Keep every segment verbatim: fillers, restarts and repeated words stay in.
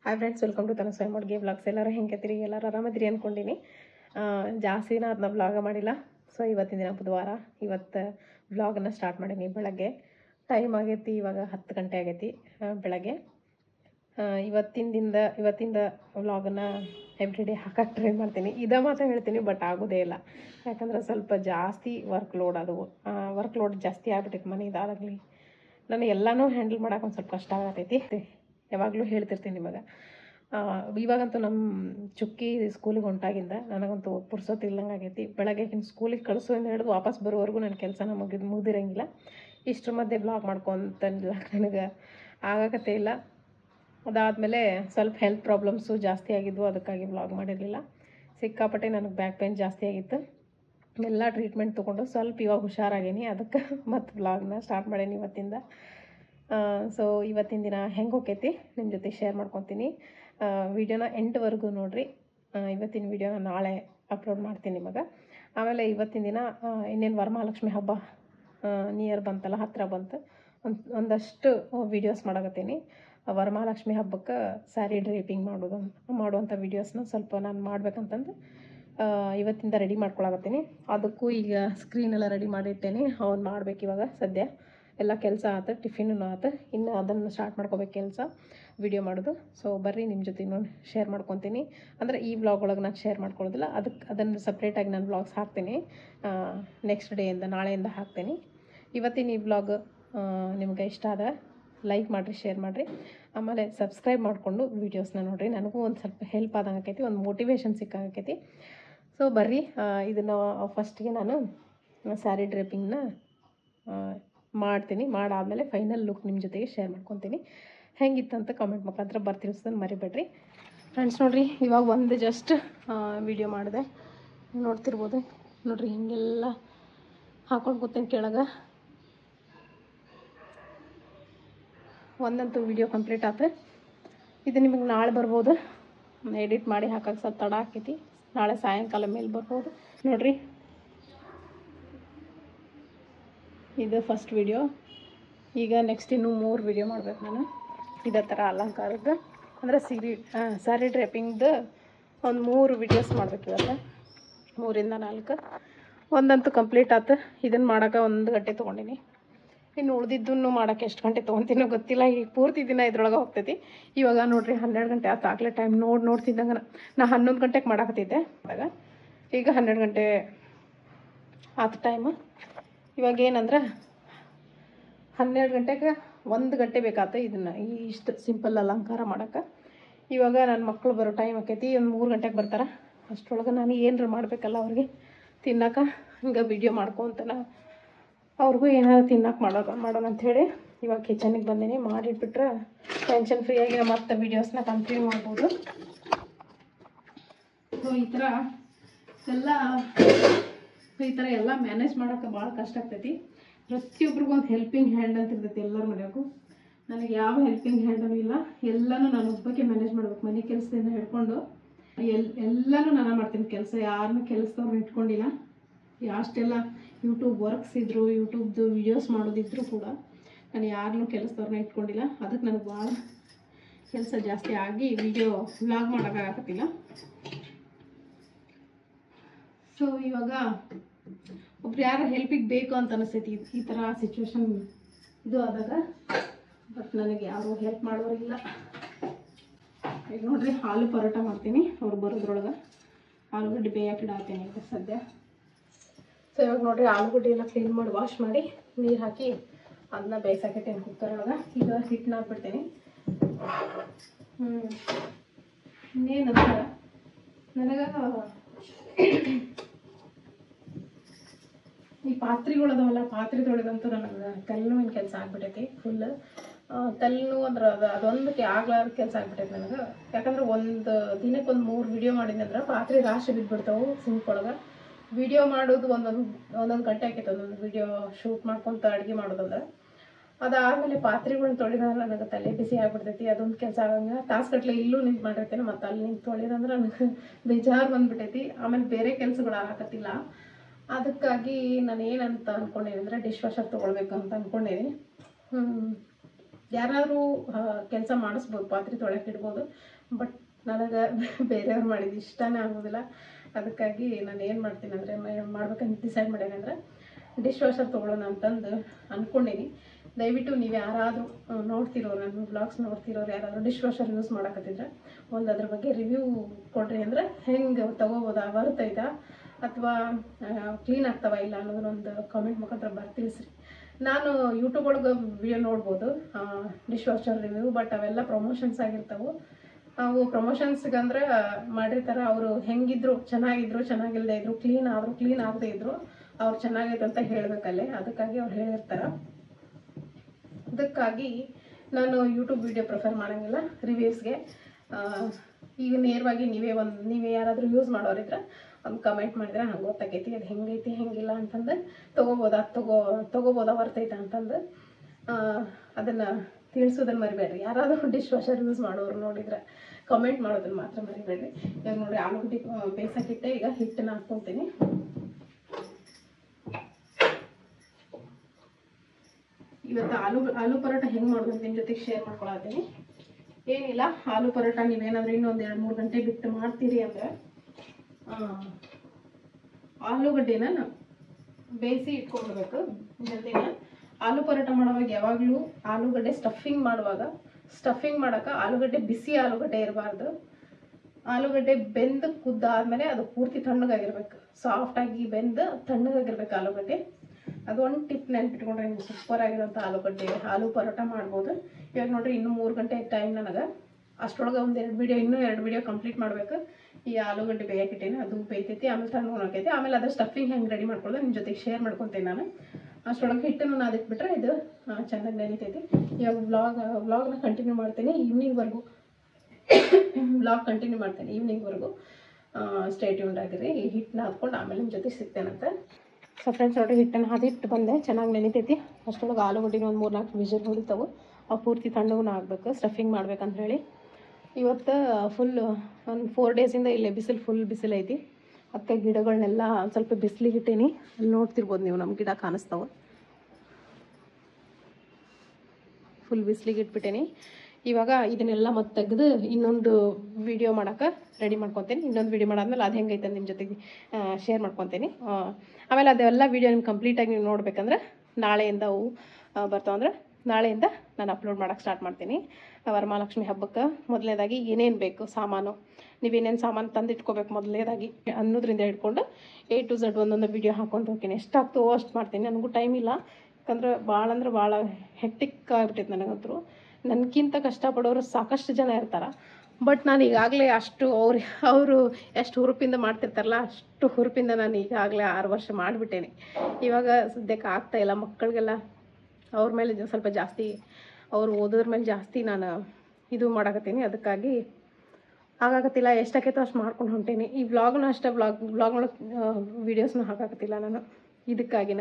Hi friends, welcome to ತನ ಸ್ವಯಂ ಅಡುಗೆ ವ್ಲಾಗ್ಸ್. ಎಲ್ಲರೂ ಹೆಂಗತ್ತೀರಿ? ಎಲ್ಲರೂ ಆರಾಮದಿರಿ ಅಂದ್ಕೊಂಡಿನಿ. ಜಾಸ್ತಿ ದಿನ ಅದನ್ನ ವ್ಲಾಗ ಮಾಡಿಲ್ಲ. ಸೊ ಇವತ್ತಿನ ದಿನ ಬುಧವಾರ, ಇವತ್ತು ವ್ಲಾಗನ್ನು ಸ್ಟಾರ್ಟ್ ಮಾಡೀನಿ. ಬೆಳಗ್ಗೆ ಟೈಮ್ ಆಗೈತಿ, ಇವಾಗ ಹತ್ತು ಗಂಟೆ ಆಗೈತಿ ಬೆಳಗ್ಗೆ. ಇವತ್ತಿನ ದಿನದ ಇವತ್ತಿಂದ ವ್ಲಾಗನ್ನು ಎವ್ರಿ ಡೇ ಹಾಕಕ್ಕೆ ಟ್ರೈ ಮಾಡ್ತೀನಿ. ಇದೇ ಮಾತ್ರ ಹೇಳ್ತೀನಿ, ಬಟ್ ಆಗೋದೇ ಇಲ್ಲ. ಯಾಕಂದ್ರೆ ಸ್ವಲ್ಪ ಜಾಸ್ತಿ ವರ್ಕ್ ಲೋಡ್ ಅದು ವರ್ಕ್ ಲೋಡ್ ಜಾಸ್ತಿ ಆಗ್ಬಿಟ್ಟೈತಿ ಮನೆಯದಾಗಲಿ. ನನಗೆ ಎಲ್ಲನೂ ಹ್ಯಾಂಡಲ್ ಮಾಡೋಕೆ ಒಂದು ಸ್ವಲ್ಪ ಕಷ್ಟ ಆಗತೈತಿ. ಯಾವಾಗಲೂ ಹೇಳ್ತಿರ್ತೀನಿ ನಿಮಗೆ. ಇವಾಗಂತೂ ನಮ್ಮ ಚುಕ್ಕಿ ಸ್ಕೂಲಿಗೆ ಹೊಂಟಾಗಿಂದ ನನಗಂತೂ ಪುರ್ಸೊತ್ತು ಇಲ್ಲಂಗೆ ಆಗೈತಿ. ಬೆಳಗ್ಗೆ ಸ್ಕೂಲಿಗೆ ಕಳಿಸೋದಿಂದ ಹಿಡಿದು ವಾಪಸ್ ಬರೋವರೆಗೂ ನನ್ನ ಕೆಲಸನ ಮುಗಿದು ಮುಗಿದಿರಂಗಿಲ್ಲ. ಇಷ್ಟರ ಮಧ್ಯೆ ಬ್ಲಾಗ್ ಮಾಡ್ಕೊತನಿಲ್ಲ, ನನಗೆ ಆಗಕತ್ತೇ ಇಲ್ಲ. ಅದಾದಮೇಲೆ ಸ್ವಲ್ಪ ಹೆಲ್ತ್ ಪ್ರಾಬ್ಲಮ್ಸು ಜಾಸ್ತಿ ಆಗಿದ್ವು, ಅದಕ್ಕಾಗಿ ಬ್ಲಾಗ್ ಮಾಡಿರಲಿಲ್ಲ. ಸಿಕ್ಕಾಪಟ್ಟೆ ನನಗೆ ಬ್ಯಾಕ್ ಪೇನ್ ಜಾಸ್ತಿ ಆಗಿತ್ತು. ಎಲ್ಲ ಟ್ರೀಟ್ಮೆಂಟ್ ತೊಗೊಂಡು ಸ್ವಲ್ಪ ಇವಾಗ ಹುಷಾರಾಗೇನಿ. ಅದಕ್ಕೆ ಮತ್ತು ಬ್ಲಾಗ್ನ ಸ್ಟಾರ್ಟ್ ಮಾಡೀನಿ ಇವತ್ತಿಂದ. ಸೊ ಇವತ್ತಿನ ದಿನ ಹೆಂಗೆ ಹೋಗ್ತೈತಿ ನಿಮ್ಮ ಜೊತೆ ಶೇರ್ ಮಾಡ್ಕೊತೀನಿ. ವಿಡಿಯೋನ ಎಂಟ್ವರೆಗೂ ನೋಡಿರಿ. ಇವತ್ತಿನ ವಿಡಿಯೋನ ನಾಳೆ ಅಪ್ಲೋಡ್ ಮಾಡ್ತೀನಿ ನಿಮಗೆ. ಆಮೇಲೆ ಇವತ್ತಿನ ದಿನ ಇನ್ನೇನು ವರಮಹಾಲಕ್ಷ್ಮಿ ಹಬ್ಬ ನಿಯರ್ ಬಂತಲ್ಲ, ಹತ್ತಿರ ಬಂತು. ಒಂದು ಒಂದಷ್ಟು ವೀಡಿಯೋಸ್ ಮಾಡಕತ್ತೀನಿ. ವರಮಹಾಲಕ್ಷ್ಮಿ ಹಬ್ಬಕ್ಕೆ ಸ್ಯಾರಿ ಡ್ರೇಪಿಂಗ್ ಮಾಡೋದು ಮಾಡುವಂಥ ವೀಡಿಯೋಸ್ನ ಸ್ವಲ್ಪ ನಾನು ಮಾಡ್ಬೇಕಂತಂದು ಇವತ್ತಿಂದ ರೆಡಿ ಮಾಡ್ಕೊಳಕತ್ತೀನಿ. ಅದಕ್ಕೂ ಈಗ ಸ್ಕ್ರೀನೆಲ್ಲ ರೆಡಿ ಮಾಡಿಟ್ಟೇನೆ. ಅವ್ನು ಮಾಡ್ಬೇಕು ಇವಾಗ. ಸದ್ಯ ಎಲ್ಲ ಕೆಲಸ ಆಯ್ತು, ಟಿಫಿನೂ ಆಯ್ತು, ಇನ್ನು ಅದನ್ನು ಸ್ಟಾರ್ಟ್ ಮಾಡ್ಕೋಬೇಕು ಕೆಲಸ, ವಿಡಿಯೋ ಮಾಡೋದು. ಸೊ ಬರ್ರಿ, ನಿಮ್ಮ ಜೊತೆ ಇನ್ನೊಂದು ಶೇರ್ ಮಾಡ್ಕೊತೀನಿ. ಅಂದರೆ ಈ ವ್ಲಾಗ್ ಒಳಗೆ ನಾನು ಶೇರ್ ಮಾಡ್ಕೊಳ್ಳೋದಿಲ್ಲ, ಅದಕ್ಕೆ ಅದನ್ನು ಸಪ್ರೇಟಾಗಿ ನಾನು ವ್ಲಾಗ್ಸ್ ಹಾಕ್ತೀನಿ. ನೆಕ್ಸ್ಟ್ ಡೇಯಿಂದ ನಾಳೆಯಿಂದ ಹಾಕ್ತೀನಿ. ಇವತ್ತಿನ ಈ ವ್ಲಾಗ್ ನಿಮಗೆ ಇಷ್ಟ ಆದ ಲೈಕ್ ಮಾಡಿರಿ, ಶೇರ್ ಮಾಡಿರಿ. ಆಮೇಲೆ ಸಬ್ಸ್ಕ್ರೈಬ್ ಮಾಡಿಕೊಂಡು ವೀಡಿಯೋಸ್ನ ನೋಡಿರಿ. ನನಗೂ ಒಂದು ಸ್ವಲ್ಪ ಹೆಲ್ಪ್ ಆದಂಗೆ ಆಕೈತಿ, ಒಂದು ಮೋಟಿವೇಶನ್ ಸಿಕ್ಕಂಗೈತಿ. ಸೊ ಬರ್ರಿ, ಇದನ್ನು ಫಸ್ಟಿಗೆ ನಾನು ಸ್ಯಾರಿ ಡ್ರೇಪಿಂಗ್ನ ಮಾಡ್ತೀನಿ. ಮಾಡಾದಮೇಲೆ ಫೈನಲ್ ಲುಕ್ ನಿಮ್ಮ ಜೊತೆಗೆ ಶೇರ್ ಮಾಡ್ಕೊತೀನಿ. ಹೆಂಗಿತ್ತಂತ ಕಾಮೆಂಟ್ ಮುಖಾಂತರ ಬರ್ತಿರ್ಸೋದನ್ನು ಮರಿಬೇಡ್ರಿ ಫ್ರೆಂಡ್ಸ್. ನೋಡಿರಿ, ಇವಾಗ ಒಂದು ಜಸ್ಟ್ ವಿಡಿಯೋ ಮಾಡಿದೆ, ನೋಡ್ತಿರ್ಬೋದು. ನೋಡಿರಿ, ಹಿಂಗೆಲ್ಲ ಹಾಕೊಂಡು ಕೂತೀನಿ ಕೆಳಗೆ. ಒಂದಂತೂ ವಿಡಿಯೋ ಕಂಪ್ಲೀಟ್ ಆಯ್ತು. ಇದು ನಿಮಗೆ ನಾಳೆ ಬರ್ಬೋದು. ಎಡಿಟ್ ಮಾಡಿ ಹಾಕೋಕ್ಕೆ ಸ್ವಲ್ಪ ತಡ ಆಕೈತಿ. ನಾಳೆ ಸಾಯಂಕಾಲ ಮೇಲೆ ಬರ್ಬೋದು. ನೋಡಿರಿ, ಇದು ಫಸ್ಟ್ ವಿಡಿಯೋ. ಈಗ ನೆಕ್ಸ್ಟ್ ಇನ್ನೂ ಮೂರು ವಿಡಿಯೋ ಮಾಡ್ಬೇಕು ನಾನು ಇದೇ ಥರ ಅಲಂಕಾರದ್ದು, ಅಂದರೆ ಸೀರೆ ಸ್ಯಾರಿ ಡ್ರೇಪಿಂಗ್ದು ಒಂದು ಮೂರು ವಿಡಿಯೋಸ್ ಮಾಡ್ಬೇಕು ಇವತ್ತು. ಮೂರಿಂದ ನಾಲ್ಕು. ಒಂದಂತೂ ಕಂಪ್ಲೀಟ್ ಆಯ್ತು. ಇದನ್ನು ಮಾಡೋಕೆ ಒಂದು ಗಂಟೆ ತೊಗೊಂಡಿನಿ. ಇನ್ನು ಉಳಿದಿದ್ದನ್ನು ಮಾಡೋಕ್ಕೆ ಎಷ್ಟು ಗಂಟೆ ತೊಗೊತೀನೋ ಗೊತ್ತಿಲ್ಲ. ಈಗ ಪೂರ್ತಿ ದಿನ ಇದ್ರೊಳಗೆ ಹೋಗ್ತೈತಿ. ಇವಾಗ ನೋಡಿರಿ, ಹನ್ನೆರಡು ಗಂಟೆ ಆಯ್ತು. ಆಗಲೇ ಟೈಮ್ ನೋಡಿ ನೋಡ್ತಿದ್ದಂಗೆ ನಾ ಹನ್ನೊಂದು ಗಂಟೆಗೆ ಮಾಡಾಕತ್ತಿದ್ದೆ. ಆಗ ಈಗ ಹನ್ನೆರಡು ಗಂಟೆ ಆಯ್ತು ಟೈಮು. ಇವಾಗ ಏನಂದ್ರೆ ಹನ್ನೆರಡು ಗಂಟೆಗೆ ಒಂದು ಗಂಟೆ ಬೇಕಾಯ್ತು ಇದನ್ನು ಈ ಇಷ್ಟು ಸಿಂಪಲ್ ಅಲಂಕಾರ ಮಾಡೋಕ್ಕೆ. ಇವಾಗ ನನ್ನ ಮಕ್ಕಳು ಬರೋ ಟೈಮ್ ಆಕೈತಿ. ಒಂದು ಮೂರು ಗಂಟೆಗೆ ಬರ್ತಾರೆ. ಅಷ್ಟರೊಳಗೆ ನಾನು ಏನಾರು ಮಾಡಬೇಕಲ್ಲ ಅವ್ರಿಗೆ ತಿನ್ನೋಕೆ. ಹಿಂಗೆ ವಿಡಿಯೋ ಮಾಡ್ಕೊತಾನೆ ಅವ್ರಿಗೂ ಏನಾದ್ರು ತಿನ್ನೋಕೆ ಮಾಡೋದು ಮಾಡೋಣ ಅಂಥೇಳಿ ಇವಾಗ ಕಿಚನಿಗೆ ಬಂದೀನಿ. ಮಾಡಿಟ್ಬಿಟ್ರೆ ಟೆನ್ಷನ್ ಫ್ರೀಯಾಗಿ ನಾವು ಮತ್ತೆ ವೀಡಿಯೋಸ್ನ ಕಂಟಿನ್ಯೂ ಮಾಡ್ಬೋದು. ಸೊ ಈ ಥರ ಎಲ್ಲ ಈ ಥರ ಎಲ್ಲ ಮ್ಯಾನೇಜ್ ಮಾಡೋಕ್ಕೆ ಭಾಳ ಕಷ್ಟ ಆಗ್ತೈತಿ. ಪ್ರತಿಯೊಬ್ರಿಗೂ ಒಂದು ಹೆಲ್ಪಿಂಗ್ ಹ್ಯಾಂಡ್ ಅಂತ ಇರ್ತೈತಿ ಎಲ್ಲರ ಮನೆಯಾಗೂ. ನನಗೆ ಯಾವ ಹೆಲ್ಪಿಂಗ್ ಹ್ಯಾಂಡೂ ಇಲ್ಲ. ಎಲ್ಲನೂ ನಾನು ಒಬ್ಬಕ್ಕೆ ಮ್ಯಾನೇಜ್ ಮಾಡ್ಬೇಕು. ಮನೆ ಕೆಲಸದಿಂದ ಹಿಡ್ಕೊಂಡು ಎಲ್ ಎಲ್ಲನೂ ನಾನು ಮಾಡ್ತೀನಿ ಕೆಲಸ. ಯಾರನ್ನೂ ಕೆಲಸದವ್ರನ್ನ ಇಟ್ಕೊಂಡಿಲ್ಲ. ಅಷ್ಟೆಲ್ಲ ಯೂಟ್ಯೂಬ್ ವರ್ಕ್ಸ್ ಇದ್ದರು, ಯೂಟ್ಯೂಬ್ದು ವೀಡಿಯೋಸ್ ಮಾಡೋದಿದ್ರು ಕೂಡ ನಾನು ಯಾರನ್ನೂ ಕೆಲಸದವ್ರನ್ನ ಇಟ್ಕೊಂಡಿಲ್ಲ. ಅದಕ್ಕೆ ನನಗೆ ಭಾಳ ಕೆಲಸ ಜಾಸ್ತಿ ಆಗಿ ವಿಡಿಯೋ ವ್ಲಾಗ್ ಮಾಡೋಕ್ಕಾಗತ್ತಿಲ್ಲ. ಸೊ ಇವಾಗ ಒಬ್ರು ಯಾರು ಹೆಲ್ಪಿಗೆ ಬೇಕು ಅಂತ ಅನಿಸ್ತೈತಿ ಈ ಥರ ಸಿಚುವೇಶನ್ ಇದು ಆದಾಗ. ಬಟ್ ನನಗೆ ಯಾರೂ ಹೆಲ್ಪ್ ಮಾಡೋರಿಲ್ಲ. ಈಗ ನೋಡಿರಿ, ಆಲೂ ಪರೋಟ ಮಾಡ್ತೀನಿ. ಅವ್ರು ಬರೋದ್ರೊಳಗೆ ಆಲೂಗಡ್ಡೆ ಬೇಯಕ್ಕೆ ಇಡಾತೀನಿ ಈಗ ಸದ್ಯ. ಸೊ ಇವಾಗ ನೋಡಿರಿ, ಆಲೂಗಡ್ಡೆ ಎಲ್ಲ ಕ್ಲೀನ್ ಮಾಡಿ ವಾಶ್ ಮಾಡಿ ನೀರು ಹಾಕಿ ಅದನ್ನ ಬೇಯಿಸಾಕೈತೀನಿ ಕುಕ್ಕರ್ ಒಳಗೆ. ಈಗ ಹಿಟ್ಟನ್ನ ಹಾಕ್ಬಿಡ್ತೀನಿ. ಹ್ಞೂ ಇನ್ನೇನಂದ್ರೆ ನನಗೆ ಈ ಪಾತ್ರೆಗಳದವಲ್ಲ, ಪಾತ್ರೆ ತೊಳೆದಂತೂ ನನಗೆ ತಲೆನೋವಿನ ಕೆಲಸ ಆಗ್ಬಿಟ್ಟೈತಿ ಫುಲ್. ತಲೆನೋವು ಅಂದ್ರೆ ಅದು ಅದೊಂದಕ್ಕೆ ಆಗ್ಲಾರ್ದ ಕೆಲಸ ಆಗ್ಬಿಟ್ಟೈತಿ ನನಗೆ. ಯಾಕಂದ್ರೆ ಒಂದು ದಿನಕ್ಕೆ ಒಂದು ಮೂರು ವಿಡಿಯೋ ಮಾಡಿದ್ನಂದ್ರೆ ಪಾತ್ರೆ ರಾಶಿ ಬಿದ್ದುಬಿಡ್ತಾವೆ ಸಿಂಕ್ ಒಳಗೆ. ವಿಡಿಯೋ ಮಾಡೋದು ಒಂದೊಂದು ಒಂದೊಂದು ಗಂಟೆ ಆಕೈತೆ ಒಂದೊಂದು ವಿಡಿಯೋ ಶೂಟ್ ಮಾಡ್ಕೊತ ಅಡುಗೆ ಮಾಡೋದಂದ್ರೆ. ಅದಾದಮೇಲೆ ಪಾತ್ರೆಗಳನ್ನ ತೊಳೆದ್ರೆ ನನಗೆ ತಲೆ ಬಿಸಿ ಆಗ್ಬಿಡ್ತೈತಿ. ಅದೊಂದು ಕೆಲಸ ಆಗಂಗೆ ತಾಸುಗಟ್ಲೆ ಇಲ್ಲೂ ನಿಂತು ಮಾಡಿರ್ತೀನಿ. ಮತ್ತು ಅಲ್ಲಿ ನಿಂತು ತೊಳೆದಂದ್ರೆ ನನಗೆ ಬೇಜಾರು ಬಂದುಬಿಟ್ಟೈತಿ. ಆಮೇಲೆ ಬೇರೆ ಕೆಲಸಗಳು ಆಗಕತ್ತಿಲ್ಲ. ಅದಕ್ಕಾಗಿ ನಾನು ಏನಂತ ಅಂದ್ಕೊಂಡೇನಿ ಅಂದರೆ ಡಿಶ್ ವಾಷರ್ ತೊಗೊಳ್ಬೇಕು ಅಂತ ಅಂದ್ಕೊಂಡೇನಿ. ಹ್ಞೂ ಯಾರಾದರೂ ಕೆಲಸ ಮಾಡಿಸ್ಬೋದು, ಪಾತ್ರೆ ತೊಳೆಯೋಕೆ ಇಡ್ಬೋದು. ಬಟ್ ನನಗೆ ಬೇರೆಯವ್ರು ಮಾಡಿದ್ದು ಇಷ್ಟನೇ ಆಗೋದಿಲ್ಲ. ಅದಕ್ಕಾಗಿ ನಾನು ಏನು ಮಾಡ್ತೀನಿ ಅಂದರೆ ಮಾಡ್ಬೇಕಂತ ಡಿಸೈಡ್ ಮಾಡೇನಂದ್ರೆ ಡಿಶ್ ವಾಷರ್ ತೊಗೊಳ್ಳೋಣ ಅಂತಂದು ಅಂದ್ಕೊಂಡೀನಿ. ದಯವಿಟ್ಟು ನೀವು ಯಾರಾದರೂ ನೋಡ್ತಿರೋರು, ನನ್ನ ಬ್ಲಾಗ್ಸ್ ನೋಡ್ತಿರೋರು ಯಾರಾದರೂ ಡಿಶ್ ವಾಷರ್ ಯೂಸ್ ಮಾಡಕತ್ತಿದ್ರೆ ಒಂದು ಅದ್ರ ಬಗ್ಗೆ ರಿವ್ಯೂ ಕೊಡ್ರಿ. ಅಂದರೆ ಹೆಂಗೆ ತೊಗೋಬೋದಾ, ಬರ್ತೈತಾ ಅಥವಾ ಕ್ಲೀನ್ ಆಗ್ತಾವ ಇಲ್ಲ ಅನ್ನೋದನ್ನೊಂದು ಕಾಮೆಂಟ್ ಮುಖಾಂತರ ಬರ್ತಿ ತಿಳಿಸ್ರಿ. ನಾನು ಯೂಟ್ಯೂಬ್ ಒಳಗೆ ವಿಡಿಯೋ ನೋಡ್ಬೋದು ಡಿಶ್ ವಾಷರ್ ರಿವ್ಯೂ, ಬಟ್ ಅವೆಲ್ಲ ಪ್ರಮೋಷನ್ಸ್ ಆಗಿರ್ತಾವೆ. ಅವು ಪ್ರಮೋಷನ್ಸ್ಗಂದ್ರೆ ಮಾಡಿರ್ತಾರೆ. ಅವರು ಹೆಂಗಿದ್ರು ಚೆನ್ನಾಗಿದ್ರು, ಚೆನ್ನಾಗಿಲ್ಲದೆ ಇದ್ರು, ಕ್ಲೀನ್ ಆದರೂ ಕ್ಲೀನ್ ಆಗದೆ ಇದ್ರು ಅವ್ರು ಚೆನ್ನಾಗೈತೆ ಅಂತ ಹೇಳಬೇಕಲ್ಲೇ. ಅದಕ್ಕಾಗಿ ಅವ್ರು ಹೇಳಿರ್ತಾರೆ. ಅದಕ್ಕಾಗಿ ನಾನು ಯೂಟ್ಯೂಬ್ ವಿಡಿಯೋ ಪ್ರಿಫರ್ ಮಾಡೋಂಗಿಲ್ಲ ರಿವ್ಯೂಸ್ಗೆ. ಈಗ ನೇರವಾಗಿ ನೀವೇ ಒಂದು ನೀವೇ ಯಾರಾದರೂ ಯೂಸ್ ಮಾಡೋರಿದ್ರೆ ಒಂದು ಕಮೆಂಟ್ ಮಾಡಿದ್ರೆ ಹಂಗೆ ಗೊತ್ತಾಗೈತಿ ಅದು ಹೆಂಗೈತಿ ಹೆಂಗಿಲ್ಲ ಅಂತಂದು, ತೊಗೋಬೋದಾ ತಗೋ ತೊಗೋಬೋದಾ ಬರ್ತೈತೆ ಅಂತಂದು ಅದನ್ನು ತಿಳಿಸೋದನ್ನು ಮರಿಬೇಡ್ರಿ. ಯಾರಾದರೂ ಡಿಶ್ ವಾಷರ್ ಯೂಸ್ ಮಾಡೋರು ನೋಡಿದ್ರೆ ಕಮೆಂಟ್ ಮಾಡೋದನ್ನು ಮಾತ್ರ ಮರಿಬೇಡ್ರಿ. ಇವಾಗ ನೋಡಿರಿ ಆಲೂಗಡ್ಡೆ ಬೇಯಿಸೋಕ್ಕಿಟ್ಟೆ, ಈಗ ಹಿಟ್ಟನ್ನು ಹಾಕ್ಕೊತೀನಿ. ಇವತ್ತು ಆಲೂ ಆಲೂ ಪರೋಟ ಹೆಂಗೆ ಮಾಡೋದು ಅಂತ ನಿಮ್ಮ ಜೊತೆಗೆ ಶೇರ್ ಮಾಡ್ಕೊಳತ್ತೀನಿ. ಏನಿಲ್ಲ, ಆಲೂ ಪರೋಟ ನೀವೇನಾದರೂ ಇನ್ನೊಂದು ಎರಡು ಮೂರು ಗಂಟೆ ಬಿಟ್ಟು ಮಾಡ್ತೀರಿ ಅಂದರೆ ಆಲೂಗಡ್ಡೆನ ಬೇಯಿಸಿ ಇಟ್ಕೊಳ್ಬೇಕು ಜಲ್ದಿನ. ಆಲೂ ಪರೋಟ ಮಾಡುವಾಗ ಯಾವಾಗಲೂ ಆಲೂಗಡ್ಡೆ ಸ್ಟಫಿಂಗ್ ಮಾಡುವಾಗ ಸ್ಟಫಿಂಗ್ ಮಾಡೋಕೆ ಆಲೂಗಡ್ಡೆ ಬಿಸಿ ಆಲೂಗಡ್ಡೆ ಇರಬಾರ್ದು. ಆಲೂಗಡ್ಡೆ ಬೆಂದು ಕುದ್ದಾದ್ಮೇಲೆ ಅದು ಪೂರ್ತಿ ತಣ್ಣಗಾಗಿರ್ಬೇಕು, ಸಾಫ್ಟಾಗಿ ಬೆಂದು ತಣ್ಣಗಾಗಿರ್ಬೇಕು ಆಲೂಗಡ್ಡೆ. ಅದು ಒಂದು ಟಿಪ್ ನೆನ್ಪಿಟ್ಕೊಂಡ್ರೆ ನಿಮ್ಗೆ ಸೂಪರ್ ಆಗಿರೋಂಥ ಆಲೂಗಡ್ಡೆ ಆಲೂ ಪರೋಟ ಮಾಡ್ಬೋದು. ಇವಾಗ ನೋಡಿರಿ ಇನ್ನೂ ಮೂರು ಗಂಟೆ ಟೈಮ್ ನನಗೆ. ಅಷ್ಟರೊಳಗೆ ಒಂದು ಎರಡು ವೀಡಿಯೋ ಇನ್ನೂ ಎರಡು ವೀಡಿಯೋ ಕಂಪ್ಲೀಟ್ ಮಾಡಬೇಕು. ಈ ಆಲೂಗಡ್ಡೆ ಬೇಯಕ್ಕಿಟ್ಟೇನೆ, ಅದು ಬೇಯ್ತೈತಿ, ಆಮೇಲೆ ತಣ್ಣಗಾಕೈತಿ. ಆಮೇಲೆ ಅದ್ರ ಸ್ಟಫಿಂಗ್ ಹೆಂಗೆ ರೆಡಿ ಮಾಡ್ಕೊಳ್ಳೋದು ನಿಮ್ಮ ಜೊತೆಗೆ ಶೇರ್ ಮಾಡ್ಕೊತೀನಿ ನಾನು. ಅಷ್ಟರೊಳಗೆ ಹಿಟ್ಟನ್ನು ನಾದಿಟ್ಬಿಟ್ರೆ ಇದು ಚೆನ್ನಾಗಿ ನೆನೀತೈತಿ. ಇವಾಗ ವ್ಲಾಗ್ ವ್ಲಾಗ್ನ ಕಂಟಿನ್ಯೂ ಮಾಡ್ತೀನಿ ಈವ್ನಿಂಗ್ವರೆಗೂ. ವ್ಲಾಗ್ ಕಂಟಿನ್ಯೂ ಮಾಡ್ತೀನಿ ಈವ್ನಿಂಗ್ವರೆಗೂ. ಸ್ಟೇ ಟ್ಯೂನ್ಡ್ ಆಗಿರಿ. ಈ ಹಿಟ್ಟನ್ನ ಹಾಕ್ಕೊಂಡು ಆಮೇಲೆ ನಿಮ್ಮ ಜೊತೆ ಸಿಗ್ತೇನಂತೆ. ಸೊ ಫ್ರೆಂಡ್ಸ್ ನೋಡಿರಿ, ಹಿಟ್ಟನ್ನು ಹಾದಿಟ್ಟು ಬಂದೆ, ಚೆನ್ನಾಗಿ ನೆನೀತೈತಿ. ಅಷ್ಟರೊಳಗೆ ಆಲೂಗಡ್ಡಿನ ಒಂದು ಮೂರು ನಾಲ್ಕು ವಿಷಲ್ ಹೊಡಿತಾವೆ. ಅವು ಪೂರ್ತಿ ತಣ್ಣಗೂ ಆಗಬೇಕು ಸ್ಟಫಿಂಗ್ ಮಾಡ್ಬೇಕಂತ ಹೇಳಿ. ಇವತ್ತು ಫುಲ್ ಒಂದು ಫೋರ್ ಡೇಸಿಂದ ಇಲ್ಲೇ ಬಿಸಿಲು ಫುಲ್ ಬಿಸಿಲು ಐತಿ. ಅದಕ್ಕೆ ಗಿಡಗಳನ್ನೆಲ್ಲ ಒಂದು ಸ್ವಲ್ಪ ಬಿಸಿಲಿಗೆ ಇಟ್ಟೀನಿ. ಅಲ್ಲಿ ನೋಡ್ತಿರ್ಬೋದು ನೀವು, ನಮ್ಮ ಗಿಡ ಕಾಣಿಸ್ತಾವೆ. ಫುಲ್ ಬಿಸಿಲಿಗೆ ಇಟ್ಬಿಟ್ಟೇನಿ. ಇವಾಗ ಇದನ್ನೆಲ್ಲ ಮತ್ತೆ ತೆಗೆದು ಇನ್ನೊಂದು ವಿಡಿಯೋ ಮಾಡೋಕೆ ರೆಡಿ ಮಾಡ್ಕೊತೀನಿ. ಇನ್ನೊಂದು ವಿಡಿಯೋ ಮಾಡಾದ್ಮೇಲೆ ಅದು ಹೆಂಗೈತೆ ನಿಮ್ಮ ಜೊತೆಗೆ ಶೇರ್ ಮಾಡ್ಕೊತೀನಿ. ಆಮೇಲೆ ಅದೆಲ್ಲ ವೀಡಿಯೋ ನಿಮ್ಗೆ ಕಂಪ್ಲೀಟಾಗಿ ನೀವು ನೋಡ್ಬೇಕಂದ್ರೆ ನಾಳೆಯಿಂದ ಅವು ಬರ್ತಾವಂದ್ರೆ ನಾಳೆಯಿಂದ ನಾನು ಅಪ್ಲೋಡ್ ಮಾಡೋಕ್ಕೆ ಸ್ಟಾರ್ಟ್ ಮಾಡ್ತೀನಿ. ವರಮಹಾಲಕ್ಷ್ಮಿ ಹಬ್ಬಕ್ಕೆ ಮೊದಲನೇದಾಗಿ ಏನೇನು ಬೇಕು ಸಾಮಾನು, ನೀವೇನೇನು ಸಾಮಾನು ತಂದು ಇಟ್ಕೋಬೇಕು ಮೊದಲನೇದಾಗಿ ಅನ್ನೋದ್ರಿಂದ ಹಿಡ್ಕೊಂಡು ಎ ಟು ಝಡ್ ಒಂದೊಂದು ವೀಡಿಯೋ ಹಾಕ್ಕೊಂಡು ಹೋಗ್ತೀನಿ. ಎಷ್ಟಾಗ್ತವೋ ಅಷ್ಟು ಮಾಡ್ತೀನಿ. ನನಗೂ ಟೈಮ್ ಇಲ್ಲ, ಯಾಕಂದ್ರೆ ಭಾಳ ಅಂದ್ರೆ ಭಾಳ ಹೆಕ್ಟಿಕ್ ಆಗಿಬಿಟ್ಟೈತೆ ನನಗಂತೂ. ನನಗಿಂತ ಕಷ್ಟಪಡೋರು ಸಾಕಷ್ಟು ಜನ ಇರ್ತಾರೆ. ಬಟ್ ನಾನು ಈಗಾಗಲೇ ಅಷ್ಟು ಅವ್ರು ಅವರು ಎಷ್ಟು ಹುರುಪಿಂದ ಮಾಡ್ತಿರ್ತಾರಲ್ಲ ಅಷ್ಟು ಹುರುಪಿಂದ ನಾನು ಈಗಾಗಲೇ ಆರು ವರ್ಷ ಮಾಡಿಬಿಟ್ಟೇನೆ. ಇವಾಗ ಸದ್ಯಕ್ಕೆ ಆಗ್ತಾಯಿಲ್ಲ. ಮಕ್ಕಳಿಗೆಲ್ಲ ಅವ್ರ ಮೇಲೆ ಸ್ವಲ್ಪ ಜಾಸ್ತಿ, ಅವ್ರು ಓದೋದ್ರ ಮೇಲೆ ಜಾಸ್ತಿ ನಾನು ಇದು ಮಾಡಕತ್ತೀನಿ. ಅದಕ್ಕಾಗಿ ಆಗಾಕತ್ತಿಲ್ಲ. ಎಷ್ಟಾಕೈತೋ ಅಷ್ಟು ಮಾಡ್ಕೊಂಡು ಹೊಂಟೀನಿ. ಈ ವ್ಲಾಗ್ನ ಅಷ್ಟೇ ವ್ಲಾಗ್ ವ್ಲಾಗ್ನೊಳಗೆ ವೀಡಿಯೋಸ್ನ ಹಾಕಾಕತ್ತಿಲ್ಲ ನಾನು, ಇದಕ್ಕಾಗಿನ.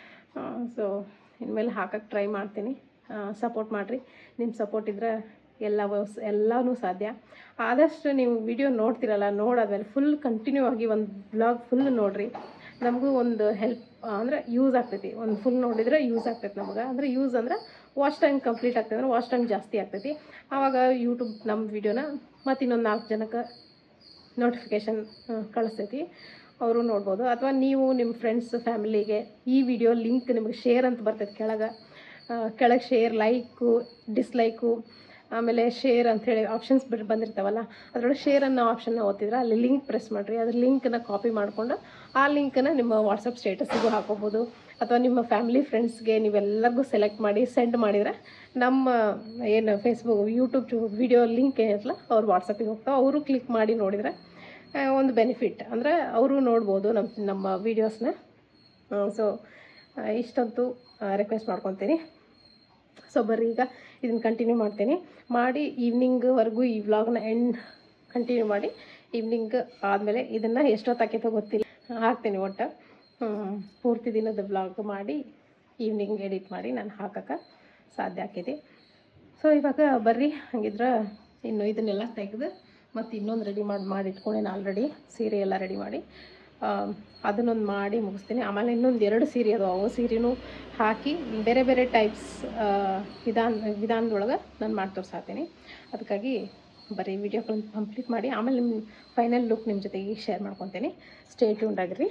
ಸೊ ಇನ್ಮೇಲೆ ಹಾಕಕ್ಕೆ ಟ್ರೈ ಮಾಡ್ತೀನಿ. ಸಪೋರ್ಟ್ ಮಾಡಿರಿ. ನಿಮ್ಮ ಸಪೋರ್ಟ್ ಇದ್ರೆ ಎಲ್ಲ ಎಲ್ಲನೂ ಸಾಧ್ಯ. ಆದಷ್ಟು ನೀವು ವಿಡಿಯೋ ನೋಡ್ತಿರಲ್ಲ, ನೋಡಾದ್ಮೇಲೆ ಫುಲ್ ಕಂಟಿನ್ಯೂ ಆಗಿ ಒಂದು ವ್ಲಾಗ್ ಫುಲ್ ನೋಡಿರಿ. ನಮಗೂ ಒಂದು ಹೆಲ್ಪ್ ಅಂದರೆ ಯೂಸ್ ಆಗ್ತೈತಿ. ಒಂದು ಫುಲ್ ನೋಡಿದರೆ ಯೂಸ್ ಆಗ್ತೈತಿ ನಮಗೆ. ಅಂದರೆ ಯೂಸ್ ಅಂದ್ರೆ ವಾಚ್ ಟೈಮ್ ಕಂಪ್ಲೀಟ್ ಆಗ್ತದೆ, ಅಂದ್ರೆ ವಾಚ್ ಟೈಮ್ ಜಾಸ್ತಿ ಆಗ್ತೈತಿ. ಆವಾಗ ಯೂಟ್ಯೂಬ್ ನಮ್ಮ ವಿಡಿಯೋನ ಮತ್ತು ಇನ್ನೊಂದು ನಾಲ್ಕು ಜನಕ್ಕೆ ನೋಟಿಫಿಕೇಷನ್ ಕಳಿಸ್ತೈತಿ, ಅವರು ನೋಡ್ಬೋದು. ಅಥವಾ ನೀವು ನಿಮ್ಮ ಫ್ರೆಂಡ್ಸ್ ಫ್ಯಾಮಿಲಿಗೆ ಈ ವಿಡಿಯೋ ಲಿಂಕ್ ನಿಮಗೆ ಶೇರ್ ಅಂತ ಬರ್ತೈತೆ ಕೆಳಗೆ. ಕೆಳಗೆ ಶೇರ್, ಲೈಕು, ಡಿಸ್ಲೈಕು, ಆಮೇಲೆ ಶೇರ್ ಅಂಥೇಳಿ ಆಪ್ಷನ್ಸ್ ಬಿಟ್ಟು ಬಂದಿರ್ತಾವಲ್ಲ, ಅದರೊಳಗೆ ಶೇರ್ ಅನ್ನೋ ಆಪ್ಷನ್ನ ಓದ್ತಿದ್ರೆ ಅಲ್ಲಿ ಲಿಂಕ್ ಪ್ರೆಸ್ ಮಾಡಿರಿ. ಅದ್ರ ಲಿಂಕನ್ನು ಕಾಪಿ ಮಾಡಿಕೊಂಡು ಆ ಲಿಂಕನ್ನು ನಿಮ್ಮ ವಾಟ್ಸಪ್ ಸ್ಟೇಟಸ್ಸಿಗೂ ಹಾಕೋಬೋದು. ಅಥವಾ ನಿಮ್ಮ ಫ್ಯಾಮಿಲಿ ಫ್ರೆಂಡ್ಸ್ಗೆ ನೀವೆಲ್ಲರಿಗೂ ಸೆಲೆಕ್ಟ್ ಮಾಡಿ ಸೆಂಡ್ ಮಾಡಿದರೆ ನಮ್ಮ ಏನು ಫೇಸ್ಬುಕ್ ಯೂಟ್ಯೂಬ್ ವಿಡಿಯೋ ಲಿಂಕ್ ಏನಿರಲ್ಲ ಅವ್ರು ವಾಟ್ಸಪ್ಪಿಗೆ ಹೋಗ್ತಾವೆ. ಅವರು ಕ್ಲಿಕ್ ಮಾಡಿ ನೋಡಿದರೆ ಒಂದು ಬೆನಿಫಿಟ್, ಅಂದರೆ ಅವರು ನೋಡ್ಬೋದು ನಮ್ಮ ನಮ್ಮ ವೀಡಿಯೋಸ್ನ. ಸೊ ಇಷ್ಟಂತೂ ರಿಕ್ವೆಸ್ಟ್ ಮಾಡ್ಕೊತೀನಿ. ಸೊ ಬರ್ರಿ ಈಗ ಇದನ್ನು ಕಂಟಿನ್ಯೂ ಮಾಡ್ತೀನಿ. ಮಾಡಿ ಈವ್ನಿಂಗ್ವರೆಗೂ ಈ ವ್ಲಾಗ್ನ ಎಂಡ್ ಕಂಟಿನ್ಯೂ ಮಾಡಿ ಈವ್ನಿಂಗ್ ಆದಮೇಲೆ ಇದನ್ನು ಎಷ್ಟೊತ್ತಾಕೈತೋ ಗೊತ್ತಿಲ್ಲ ಹಾಕ್ತೀನಿ. ಒಟ್ಟು ಪೂರ್ತಿ ದಿನದ ವ್ಲಾಗ್ ಮಾಡಿ ಈವ್ನಿಂಗ್ ಎಡಿಟ್ ಮಾಡಿ ನಾನು ಹಾಕೋಕ್ಕೆ ಸಾಧ್ಯ ಆಕೈತಿ. ಸೊ ಇವಾಗ ಬರ್ರಿ, ಹಂಗಿದ್ರೆ ಇನ್ನು ಇದನ್ನೆಲ್ಲ ತೆಗೆದು ಮತ್ತು ಇನ್ನೊಂದು ರೆಡಿ ಮಾಡಿ ಮಾಡಿ ಇಟ್ಕೊಂಡೇನು ಆಲ್ರೆಡಿ. ಸೀರೆ ಎಲ್ಲ ರೆಡಿ ಮಾಡಿ ಅದನ್ನೊಂದು ಮಾಡಿ ಮುಗಿಸ್ತೀನಿ. ಆಮೇಲೆ ಇನ್ನೊಂದು ಎರಡು ಸೀರೆ ಅದು ಅವು ಸೀರೆನೂ ಹಾಕಿ ಬೇರೆ ಬೇರೆ ಟೈಪ್ಸ್ ವಿಧಾನ ವಿಧಾನದೊಳಗೆ ನಾನು ಮಾಡಿ ತೋರಿಸ್ತೀನಿ. ಅದಕ್ಕಾಗಿ ಬರೀ ವಿಡಿಯೋ ಕಂಪ್ಲೀಟ್ ಮಾಡಿ ಆಮೇಲೆ ನಿಮ್ಮ ಫೈನಲ್ ಲುಕ್ ನಿಮ್ಮ ಜೊತೆಗೆ ಶೇರ್ ಮಾಡ್ಕೊತೀನಿ. ಸ್ಟೇ ಟ್ಯೂನ್ಡ್ ಆಗಿರಿ.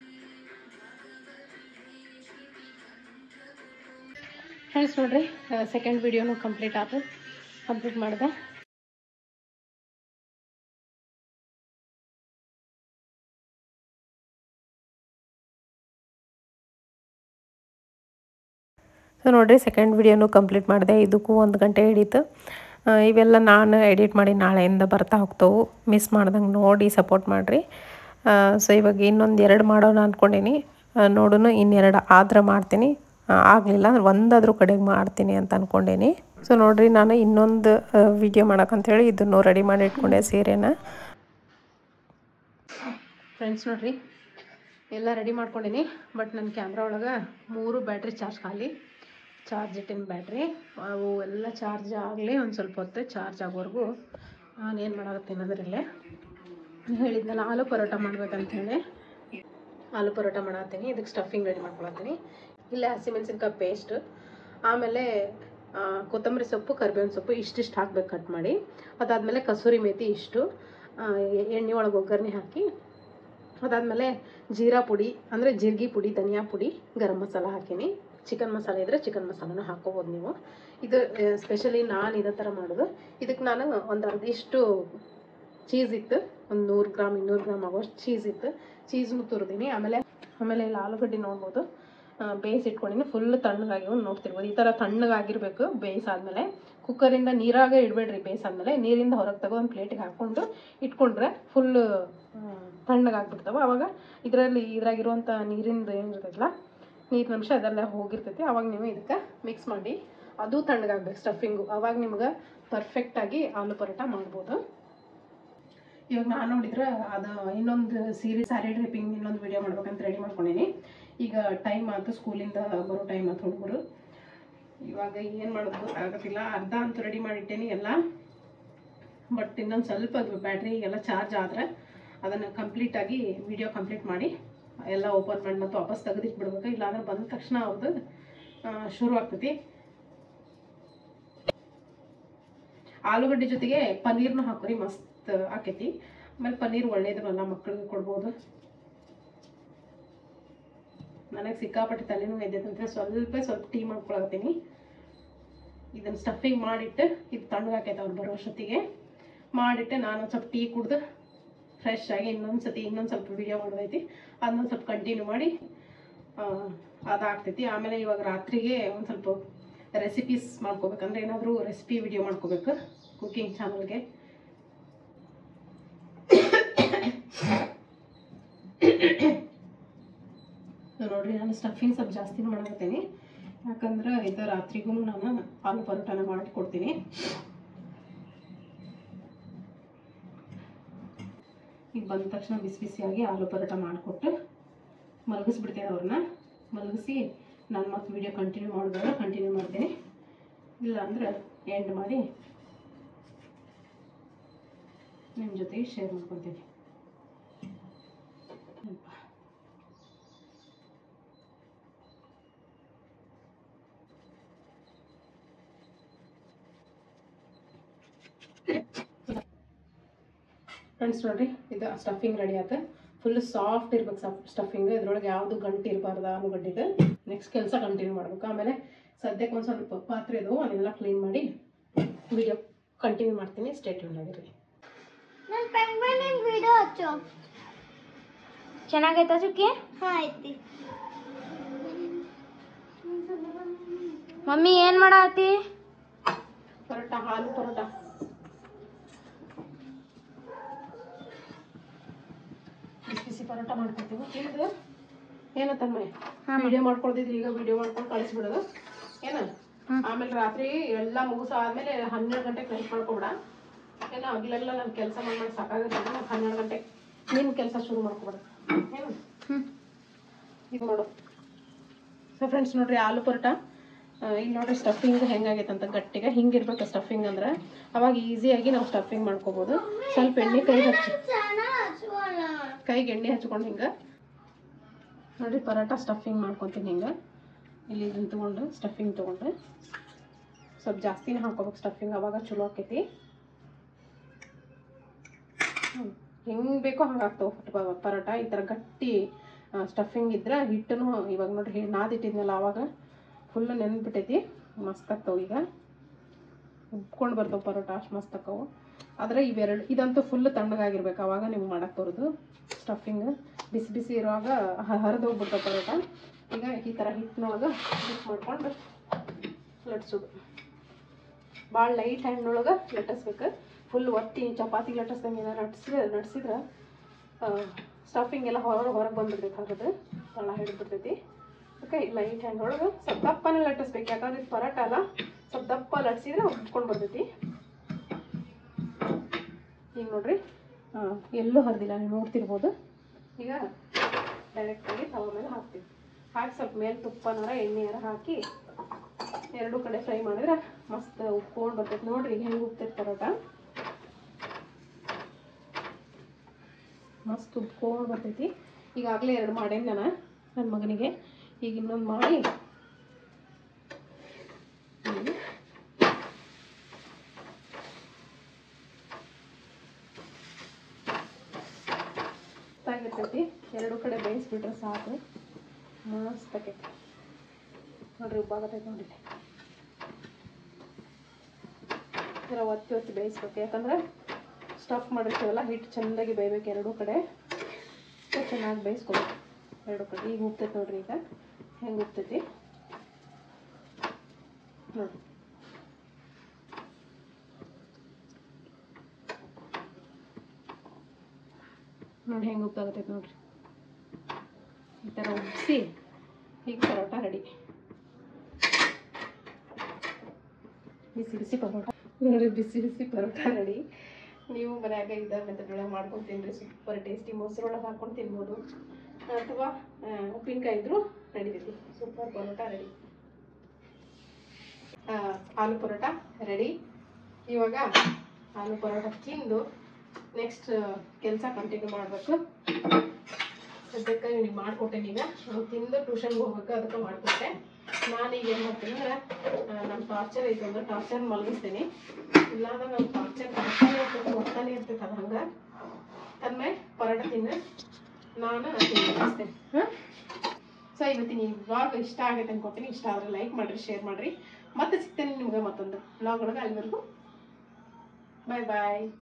ಫ್ರೆಂಡ್ಸ್ ನೋಡಿರಿ, ಸೆಕೆಂಡ್ ವಿಡಿಯೋನು ಕಂಪ್ಲೀಟ್ ಆಯ್ತು. ಕಂಪ್ಲೀಟ್ ಮಾಡಿದೆ. ಸೊ ನೋಡಿರಿ, ಸೆಕೆಂಡ್ ವಿಡಿಯೋನು ಕಂಪ್ಲೀಟ್ ಮಾಡಿದೆ. ಇದಕ್ಕೂ ಒಂದು ಗಂಟೆ ಹಿಡೀತು. ಇವೆಲ್ಲ ನಾನು ಎಡಿಟ್ ಮಾಡಿ ನಾಳೆಯಿಂದ ಬರ್ತಾ ಹೋಗ್ತವೆ. ಮಿಸ್ ಮಾಡ್ದಂಗೆ ನೋಡಿ ಸಪೋರ್ಟ್ ಮಾಡಿರಿ. ಸೊ ಇವಾಗ ಇನ್ನೊಂದು ಎರಡು ಮಾಡೋಣ ಅಂದ್ಕೊಂಡೀನಿ. ನೋಡೋಣ, ಇನ್ನೆರಡು ಆದ್ರೆ ಮಾಡ್ತೀನಿ, ಆಗಲಿಲ್ಲ ಅಂದ್ರೆ ಒಂದಾದ್ರೂ ಕಡೆಗೆ ಮಾಡ್ತೀನಿ ಅಂತ ಅಂದ್ಕೊಂಡೀನಿ. ಸೊ ನೋಡಿರಿ, ನಾನು ಇನ್ನೊಂದು ವಿಡಿಯೋ ಮಾಡೋಕ್ಕಂತೇಳಿ ಇದನ್ನು ರೆಡಿ ಮಾಡಿ ಇಟ್ಕೊಂಡೆ ಸೀರೆನ. ಫ್ರೆಂಡ್ಸ್ ನೋಡಿರಿ, ಎಲ್ಲ ರೆಡಿ ಮಾಡ್ಕೊಂಡೀನಿ. ಬಟ್ ನನ್ನ ಕ್ಯಾಮ್ರಾ ಒಳಗೆ ಮೂರು ಬ್ಯಾಟ್ರಿ ಚಾರ್ಜ್ ಖಾಲಿ. ಚಾರ್ಜ್ ಇಟ್ಟಿನ ಬ್ಯಾಟ್ರಿ ಅವು ಎಲ್ಲ ಚಾರ್ಜ್ ಆಗಲಿ ಒಂದು ಸ್ವಲ್ಪ ಹೊತ್ತು. ಚಾರ್ಜ್ ಆಗೋವರೆಗೂ ನಾನೇನು ಮಾಡಾಕತ್ತೀನಿ ಅದರಲ್ಲೇ ಹೇಳಿದ್ನಲ್ಲ, ಆಲೂ ಪರೋಟ ಮಾಡ್ಬೇಕಂತೇಳಿ ಆಲೂ ಪರೋಟ ಮಾಡತ್ತೀನಿ. ಇದಕ್ಕೆ ಸ್ಟಫಿಂಗ್ ರೆಡಿ ಮಾಡ್ಕೊಳತ್ತೀನಿ. ಇಲ್ಲೇ ಹಸಿಮೆಣಸಿನ್ಕಾಯಿ ಪೇಸ್ಟ್, ಆಮೇಲೆ ಕೊತ್ತಂಬರಿ ಸೊಪ್ಪು, ಕರಿಬೇವಿನ ಸೊಪ್ಪು ಇಷ್ಟಿಷ್ಟು ಹಾಕ್ಬೇಕು ಕಟ್ ಮಾಡಿ. ಅದಾದಮೇಲೆ ಕಸೂರಿ ಮೇಥಿ ಇಷ್ಟು ಎಣ್ಣೆ ಒಳಗೆ ಒಗ್ಗರಣೆ ಹಾಕಿ, ಅದಾದಮೇಲೆ ಜೀರಾ ಪುಡಿ ಅಂದರೆ ಜೀರಿಗೆ ಪುಡಿ, ಧನಿಯಾ ಪುಡಿ, ಗರಂ ಮಸಾಲ ಹಾಕೀನಿ. ಚಿಕನ್ ಮಸಾಲೆ ಇದ್ದರೆ ಚಿಕನ್ ಮಸಾಲನೂ ಹಾಕ್ಕೋಬೋದು ನೀವು. ಇದು ಸ್ಪೆಷಲಿ ನಾನು ಇದೇ ಥರ ಮಾಡೋದು. ಇದಕ್ಕೆ ನಾನು ಒಂದು ಅರ್ಧ ಇಷ್ಟು ಚೀಸ್ ಇತ್ತು, ಒಂದು ನೂರು ಗ್ರಾಮ್ ಇನ್ನೂರು ಗ್ರಾಮ್ ಆಗೋಷ್ಟು ಚೀಸ್ ಇತ್ತು. ಚೀಸ್ನು ತುರಿದೀನಿ. ಆಮೇಲೆ ಆಮೇಲೆ ಇಲ್ಲಿ ಆಲೂಗಡ್ಡೆ ನೋಡ್ಬೋದು ಬೇಯಿಸಿಟ್ಕೊಂಡಿನಿ. ಫುಲ್ ತಣ್ಣಗಾಗಿವು ನೋಡ್ತಿರ್ಬೋದು. ಈ ಥರ ತಣ್ಣಗಾಗಿರ್ಬೇಕು. ಬೇಯಿಸಾದ್ಮೇಲೆ ಕುಕ್ಕರಿಂದ ನೀರಾಗೆ ಇಡಬೇಡ್ರಿ. ಬೇಯಿಸಾದ್ಮೇಲೆ ನೀರಿಂದ ಹೊರಗೆ ತಗೋ ಒಂದು ಪ್ಲೇಟಿಗೆ ಹಾಕ್ಕೊಂಡು ಇಟ್ಕೊಂಡ್ರೆ ಫುಲ್ಲು ತಣ್ಣಗಾಗ್ಬಿಡ್ತಾವೆ. ಆವಾಗ ಇದರಲ್ಲಿ ಇದ್ರಾಗಿರುವಂಥ ನೀರಿಂದ ಏನಿರ್ತೈತಲ್ಲ, ನೀರಿನ ಅಂಶ ಅದೆಲ್ಲ ಹೋಗಿರ್ತೈತಿ. ಆವಾಗ ನೀವು ಇದಕ್ಕೆ ಮಿಕ್ಸ್ ಮಾಡಿ ಅದು ತಣ್ಣಗಾಗ್ಬೇಕು ಸ್ಟಫಿಂಗು. ಆವಾಗ ನಿಮ್ಗೆ ಪರ್ಫೆಕ್ಟಾಗಿ ಆಲೂ ಪರೋಟ ಮಾಡ್ಬೋದು. ಇವಾಗ ನಾನು ನೋಡಿದ್ರೆ ಅದು ಇನ್ನೊಂದು ಸೀರೆ ಸ್ಯಾರಿ ಡ್ರಿಪ್ಪಿಂಗ್ ಇನ್ನೊಂದು ವಿಡಿಯೋ ಮಾಡ್ಬೇಕಂತ ರೆಡಿ ಮಾಡ್ಕೊಂಡೀನಿ. ಈಗ ಟೈಮ್ ಆಯ್ತು, ಸ್ಕೂಲಿಂದ ಬರೋ ಟೈಮ್ ಆಯ್ತು ಹುಡುಗರು. ಇವಾಗ ಏನು ಮಾಡೋದು ಗೊತ್ತಾಗೋದಿಲ್ಲ. ಅರ್ಧ ಅಂತೂ ರೆಡಿ ಮಾಡಿಟ್ಟೇನಿ ಎಲ್ಲ. ಬಟ್ ಇನ್ನೊಂದು ಸ್ವಲ್ಪ ಬ್ಯಾಟ್ರಿ ಎಲ್ಲ ಚಾರ್ಜ್ ಆದರೆ ಅದನ್ನು ಕಂಪ್ಲೀಟಾಗಿ ವಿಡಿಯೋ ಕಂಪ್ಲೀಟ್ ಮಾಡಿ ಎಲ್ಲ ಓಪನ್ ಮಾಡಿ ಮತ್ತು ವಾಪಸ್ ತೆಗೆದಿಟ್ಬಿಡ್ಬೇಕು. ಇಲ್ಲಾಂದ್ರೆ ಬಂದ ತಕ್ಷಣ ಅವ್ರದ್ದು ಶುರು ಆಗ್ತೈತಿ. ಆಲೂಗಡ್ಡೆ ಜೊತೆಗೆ ಪನ್ನೀರ್ನ ಹಾಕೋರಿ, ಮಸ್ತ್ ಆಕೈತಿ. ಆಮೇಲೆ ಪನ್ನೀರ್ ಒಳ್ಳೇದು ಎಲ್ಲ ಮಕ್ಕಳಿಗೆ ಕೊಡ್ಬೋದು. ನನಗೆ ಸಿಕ್ಕಾಪಟ್ಟೆ ತಲೆನೂ ಎದ್ದೈತಂದ್ರೆ ಸ್ವಲ್ಪ ಸ್ವಲ್ಪ ಟೀ ಮಾಡ್ಕೊಳತ್ತೀನಿ. ಇದನ್ನು ಸ್ಟಫಿಂಗ್ ಮಾಡಿಟ್ಟು ಇದು ತಣ್ಣಗಾಕೈತೆ ಅವ್ರು ಬರೋ ಅಷ್ಟೊತ್ತಿಗೆ ಮಾಡಿಟ್ಟು ನಾನು ಸ್ವಲ್ಪ ಟೀ ಕುಡ್ದು ಫ್ರೆಶ್ ಆಗಿ ಇನ್ನೊಂದು ಸತಿ ಇನ್ನೊಂದು ಸ್ವಲ್ಪ ವೀಡಿಯೋ ಮಾಡೋದೈತಿ. ಅದನ್ನೊಂದು ಸ್ವಲ್ಪ ಕಂಟಿನ್ಯೂ ಮಾಡಿ ಅದಾಗ್ತೈತಿ. ಆಮೇಲೆ ಇವಾಗ ರಾತ್ರಿಗೆ ಒಂದು ಸ್ವಲ್ಪ ರೆಸಿಪೀಸ್ ಮಾಡ್ಕೋಬೇಕಂದ್ರೆ ಏನಾದರೂ ರೆಸಿಪಿ ವಿಡಿಯೋ ಮಾಡ್ಕೋಬೇಕು ಕುಕಿಂಗ್ ಚಾನಲ್ಗೆ. ನೋಡ್ರಿ, ನಾನು ಸ್ಟಫಿಂಗ್ ಸ್ವಲ್ಪ ಜಾಸ್ತಿನೂ ಮಾಡಕತ್ತೀನಿ. ಯಾಕಂದ್ರೆ ಇದು ರಾತ್ರಿಗೂ ನಾನು ಆಲೂ ಪರೋಟನ ಮಾಡಿಕೊಡ್ತೀನಿ. ಈಗ ಬಂದ ತಕ್ಷಣ ಬಿಸಿ ಬಿಸಿಯಾಗಿ ಆಲೂ ಪರೋಟ ಮಾಡಿಕೊಟ್ಟು ಮಲಗಿಸ್ಬಿಡ್ತೇನೆ ಅವ್ರನ್ನ. ಮಲಗಿಸಿ ನಾನು ಮತ್ತೆ ವಿಡಿಯೋ ಕಂಟಿನ್ಯೂ ಮಾಡಿದಾಗ ಕಂಟಿನ್ಯೂ ಮಾಡ್ತೀನಿ. ಇಲ್ಲ ಅಂದ್ರೆ ಎಂಡ್ ಮಾಡಿ ನಿಮ್ಮ ಜೊತೆಗೆ ಶೇರ್ ಮಾಡ್ಕೊತೀನಿ. ಫ್ರೆಂಡ್ಸ್ ನೋಡ್ರಿ, ಇದು ಸ್ಟಫಿಂಗ್ ರೆಡಿ ಆಯ್ತು. ಫುಲ್ ಸಾಫ್ಟ್ ಇರ್ಬೇಕು ಸ್ಟಫಿಂಗ್. ಇದ್ರೊಳಗೆ ಯಾವುದು ಗಂಟು ಇರಬಾರ್ದು ಆಲೂಗಡ್ಡೆದು. ನೆಕ್ಸ್ಟ್ ಕೆಲಸ ಕಂಟಿನ್ಯೂ ಮಾಡ್ಬೇಕು. ಆಮೇಲೆ ಸದ್ಯಕ್ಕೆ ಒಂದು ಸ್ವಲ್ಪ ಪಾತ್ರೆ ಇದು ಅದನ್ನೆಲ್ಲ ಕ್ಲೀನ್ ಮಾಡಿ ವಿಡಿಯೋ ಕಂಟಿನ್ಯೂ ಮಾಡ್ತೀನಿ. ಸ್ಟೇ ಟ್ಯೂನ್ ಆಗಿರಿ. ಚೆನ್ನಾಗೈತಾ ಸುಕ್ಕಿ? ಹಾಂ ಐತಿ. ಮಮ್ಮಿ ಏನು ಮಾಡಾತಿ? ಪರೋಟ, ಹಾಲು ಪರೋಟ. ಬಿಸಿ ಬಿಸಿ ಪರೋಟ ಮಾಡ್ಕೊತೀವಿ. ತಿಂದು ಏನ ತಮ್ಮ ವಿಡಿಯೋ ಮಾಡ್ಕೊಳ್ತಿದ್ರಿ, ಈಗ ವಿಡಿಯೋ ಮಾಡ್ಕೊಂಡು ಕಳಿಸ್ಬಿಡೋದು ಏನ. ಆಮೇಲೆ ರಾತ್ರಿ ಎಲ್ಲ ಮುಗಿಸ ಆದ್ಮೇಲೆ ಹನ್ನೆರಡು ಗಂಟೆಗೆ ಲೈಟ್ ಮಾಡ್ಕೊಬಿಡ ಏನ. ಹಗಲೆಲ್ಲ ನಾನು ಕೆಲಸ ಮಾಡಿ ಮಾಡಿ ಸಾಕಾಗುತ್ತೆ. ಮತ್ತೆ ಹನ್ನೆರಡು ಗಂಟೆಗೆ ನಿನ್ನ ಕೆಲಸ ಶುರು ಮಾಡ್ಕೊಬಿಡ ಏನು. ಇದು ಮಾಡು. ಸೊ ಫ್ರೆಂಡ್ಸ್ ನೋಡ್ರಿ, ಆಲೂ ಪರೋಟ ಇಲ್ಲಿ ನೋಡ್ರಿ ಸ್ಟಫಿಂಗ್ ಹೆಂಗಾಗೈತೆ ಅಂತ. ಗಟ್ಟಿಗೆ ಹಿಂಗಿರ್ಬೇಕು ಸ್ಟಫಿಂಗ್ ಅಂದ್ರೆ. ಅವಾಗ ಈಸಿಯಾಗಿ ನಾವು ಸ್ಟಫಿಂಗ್ ಮಾಡ್ಕೋಬೋದು. ಸ್ವಲ್ಪ ಎಣ್ಣೆ ಕೈ ಹಚ್ಚಿ ಕೈಗೆ ಎಣ್ಣೆ ಹಚ್ಕೊಂಡು ಹಿಂಗೆ ನೋಡಿರಿ ಪರೋಟ ಸ್ಟಫಿಂಗ್ ಮಾಡ್ಕೊತೀನಿ ಹಿಂಗೆ. ಇಲ್ಲಿ ಇದನ್ನು ತೊಗೊಂಡು ಸ್ಟಫಿಂಗ್ ತೊಗೊಂಡು ಸ್ವಲ್ಪ ಜಾಸ್ತಿನೇ ಹಾಕೋಬೇಕು ಸ್ಟಫಿಂಗ್, ಅವಾಗ ಚಲೋ ಆಕೈತಿ. ಹೆಂಗೆ ಬೇಕೋ ಹಂಗೆ ಆಗ್ತಾವೆ ಪರೋಟ. ಈ ಥರ ಗಟ್ಟಿ ಸ್ಟಫಿಂಗ್ ಇದ್ರೆ ಹಿಟ್ಟನು ಇವಾಗ ನೋಡಿರಿ ನಾದಿಟ್ಟಿದ್ನಲ್ಲ ಆವಾಗ ಫುಲ್ಲು ನೆನ್ಬಿಟ್ಟೈತಿ, ಮಸ್ತ್ ಆಗ್ತಾವೆ. ಈಗ ಉಬ್ಕೊಂಡು ಬರ್ತಾವೆ ಪರೋಟ, ಅಷ್ಟು ಮಸ್ತ್ ಆಕ್ಕವು. ಆದರೆ ಇವೆರಡು ಇದಂತೂ ಫುಲ್ ತಣ್ಣಗಾಗಿರ್ಬೇಕು, ಆವಾಗ ನಿಮ್ಗೆ ಮಾಡಕ್ಕೆ ಬರೋದು. ಸ್ಟಫಿಂಗ್ ಬಿಸಿ ಬಿಸಿ ಇರುವಾಗ ಹರಿದು ಹೋಗ್ಬಿಡ್ತಾವೆ ಪರೋಟ. ಈಗ ಈ ಥರ ಹಿಟ್ಟಿನೊಳಗೆ ಮಿಕ್ಸ್ ಮಾಡ್ಕೊಂಡು ಲಟ್ಸೋದು. ಭಾಳ ಲೈಟ್ ಹ್ಯಾಂಡ್ನೊಳಗೆ ಲಟ್ಟಿಸ್ಬೇಕು. ಫುಲ್ ಒತ್ತಿ ಚಪಾತಿ ಲಟ್ಟಿಸ್ದಂಗೆ ಏನಾರು ನಟ್ಸಿದ್ರೆ ನಡ್ಸಿದ್ರೆ ಸ್ಟಫಿಂಗ್ ಎಲ್ಲ ಹೊರಗೆ ಹೊರಗೆ ಬಂದುಬಿಡ್ತೈತೆ, ಹಾಕೋದು ತಳ ಹಿಡಿದ್ಬಿಡ್ತೈತಿ. ಓಕೆ, ಲೈಟ್ ಹ್ಯಾಂಡ್ ಒಳಗೆ ಸ್ವಲ್ಪ ದಪ್ಪನೇ ಲಟ್ಟಿಸ್ಬೇಕು, ಯಾಕಂದ್ರೆ ಇದು ಪರೋಟ ಅಲ್ಲ. ಸ್ವಲ್ಪ ದಪ್ಪ ಲಟ್ಸಿದ್ರೆ ಉಟ್ಕೊಂಡು ಬರ್ತೈತಿ. ಈಗ ನೋಡ್ರಿ ಎಲ್ಲೂ ಹರಿದಿಲ್ಲ, ನೀವು ನೋಡ್ತಿರ್ಬೋದು. ಈಗ ಡೈರೆಕ್ಟಾಗಿ ತವ ಮೇಲೆ ಹಾಕ್ತೀವಿ. ಹಾಕಿ ಸ್ವಲ್ಪ ಮೇಲೆ ತುಪ್ಪನಾರ ಎಣ್ಣೆಯಾರ ಹಾಕಿ ಎರಡೂ ಕಡೆ ಫ್ರೈ ಮಾಡಿದ್ರೆ ಮಸ್ತ್ ಉಪ್ಕೊಂಡು ಬರ್ತೈತಿ. ನೋಡ್ರಿ ಈಗ ಹೆಂಗೆ ಉಪ್ತೈತೆ ಪರೋಟ, ಮಸ್ತ್ ಉಪ್ಕೊಂಡು ಬರ್ತೈತಿ. ಈಗಾಗಲೇ ಎರಡು ಮಾಡೇನಿ ನಾನು ನನ್ನ ಮಗನಿಗೆ. ಈಗ ಇನ್ನೊಂದು ಮಾಡಿ ಆಗಿರ್ತೈತಿ. ಎರಡು ಕಡೆ ಬೇಯಿಸ್ಬಿಟ್ರೆ ಸಾಕು, ಮಸ್ತ್ ಆಕೈತಿ. ನೋಡ್ರಿ ಉಬ್ಬಾಗತೈತಿ ನೋಡ್ರಿ. ಈ ಥರ ಒತ್ತಿ ಒತ್ತಿ ಬೇಯಿಸ್ಬೇಕು, ಯಾಕಂದ್ರೆ ಸ್ಟಫ್ ಮಾಡಿರ್ತೀವಲ್ಲ ಹಿಟ್ಟು ಚೆಂದಾಗಿ ಬೇಯಬೇಕು ಎರಡೂ ಕಡೆ. ಚೆನ್ನಾಗಿ ಬೇಯಿಸ್ಕೊಬೇಕು ಎರಡು ಕಡೆ. ಈಗ ಉಪ್ತೈತಿ ನೋಡ್ರಿ, ಈಗ ಹೆಂಗೆ ಉಪ್ತೈತಿ ನೋಡಿ. ನೋಡಿ ಹೆಂಗೆ ಉಪ್ಪಾಗತೈತಿ ನೋಡ್ರಿ. ಈ ಥರ ಉಪ್ಪಿಸಿ ಈಗ ಪರೋಟ ರೆಡಿ. ಬಿಸಿ ಬಿಸಿ ಪರೋಟ ನೋಡಿ, ಬಿಸಿ ಬಿಸಿ ಪರೋಟ ರೆಡಿ. ನೀವು ಮನ್ಯಾಗ ಇದ್ದ ಮೆಥಡೊಳಗೆ ಮಾಡ್ಕೊಂಡು ತಿನ್ನಿರಿ, ಸೂಪರ್ ಟೇಸ್ಟಿ. ಮೊಸರೊಳಗೆ ಹಾಕ್ಕೊಂಡು ತಿನ್ಬೋದು, ಅಥವಾ ಉಪ್ಪಿನಕಾಯಿ ಇದ್ರೂ ನಡೀತೈತಿ. Super paratha ready. Aloo paratha ready. ಇವಾಗ ಆಲೂ ಪರೋಟ ತಿಂದು ನೆಕ್ಸ್ಟ್ ಕೆಲಸ ಕಂಟಿನ್ಯೂ ಮಾಡಬೇಕು. ಸದ್ಯಕ್ಕೆ ನಿಮಗೆ ಮಾಡಿಕೊಟ್ಟೆ. ಈಗ ನಾವು ತಿಂದು ಟ್ಯೂಷನ್ಗೆ ಹೋಗ್ಬೇಕು, ಅದಕ್ಕೆ ಮಾಡಿಕೊಟ್ಟೆ. ನಾನೀಗ ಏನು ಮಾಡ್ತೀನಿ ಅಂದ್ರೆ ನಮ್ಮ ಟಾರ್ಚರ್ ಐತೆ ಅಂದ್ರೆ ಟಾರ್ಚರ್ ಮಲಗಿಸ್ತೀನಿ. ಇಲ್ಲಾಂದ್ರೆ ನಮ್ಮ ಟಾರ್ಚರ್ ಬರ್ತಾನೆ ಇರ್ತೈತೆ, ಬರ್ತಾನೆ ಇರ್ತೈತೆ. ಅದು ಹಂಗೆ ತನ್ಮೆ ಪರೋಟ ತಿನ್ನು, ನಾನು ತಿನ್ನಿಸ್ತೇನೆ. ಹಾಂ, ಸೊ ಇವತ್ತಿನ ಈ ವ್ಲಾಗ್ ಇಷ್ಟ ಆಗೈತೆ ಅನ್ಕೊತೀನಿ. ಇಷ್ಟ ಆದರೆ ಲೈಕ್ ಮಾಡಿರಿ, ಶೇರ್ ಮಾಡಿರಿ. ಮತ್ತೆ ಸಿಗ್ತೇನೆ ನಿಮ್ಗೆ ಮತ್ತೊಂದು ವ್ಲಾಗ್ ಒಳಗೆ. ಅಲ್ಲಿವರೆಗೂ ಬಾಯ್ ಬಾಯ್.